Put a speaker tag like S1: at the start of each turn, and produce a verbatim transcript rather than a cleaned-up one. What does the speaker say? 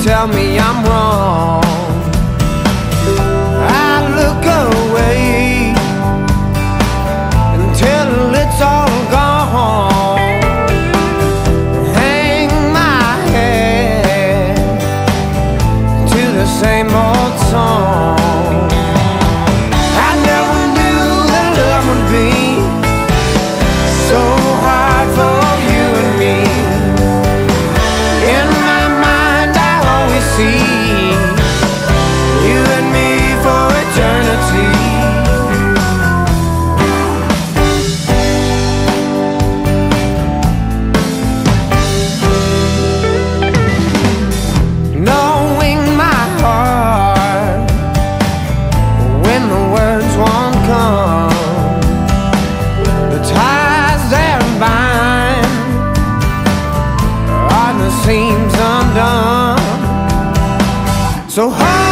S1: tell me I'm wrong. I look away until it's all gone. Hang my head to the same old song. I never knew that love would be so hard for you and me. In my mind I always see you and me for eternity. Knowing my heart when the words won't come, the ties that bind are the seams undone. So hard